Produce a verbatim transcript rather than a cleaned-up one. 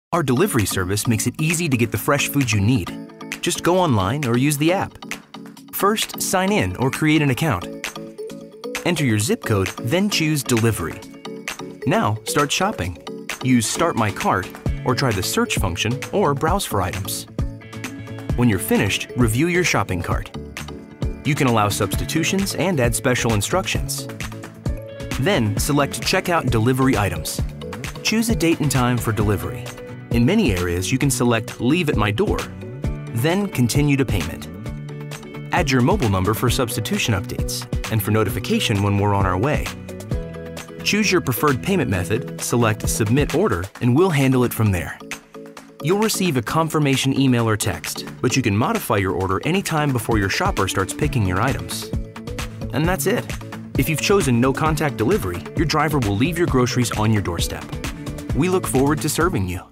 Our delivery service makes it easy to get the fresh food you need. Just go online or use the app. First, sign in or create an account. Enter your zip code, then choose Delivery. Now, start shopping. Use Start My Cart or try the search function or browse for items. When you're finished, review your shopping cart. You can allow substitutions and add special instructions. Then, select Checkout Delivery Items. Choose a date and time for delivery. In many areas, you can select Leave at my door, then Continue to payment. Add your mobile number for substitution updates and for notification when we're on our way. Choose your preferred payment method, select Submit Order, and we'll handle it from there. You'll receive a confirmation email or text, but you can modify your order anytime before your shopper starts picking your items. And that's it. If you've chosen no contact delivery, your driver will leave your groceries on your doorstep. We look forward to serving you.